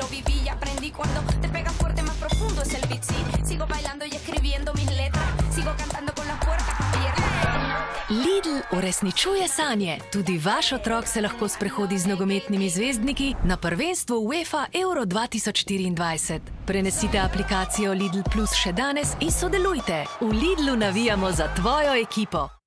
viví y aprendí. Cuando te pegas fuerte, más profundo es el beat, sí. Sigo bailando y escribiendo mis letras. Sigo cantando con las puertas abiertas. Lidl uresničuje sanje. Tudi vaš otrok se lahko sprehodi z nogometnimi zvezdniki na prvenstvo UEFA Euro 2024. Prenesite aplikacijo Lidl Plus še danes in sodelujte. V Lidlu navijamo za tvojo ekipo.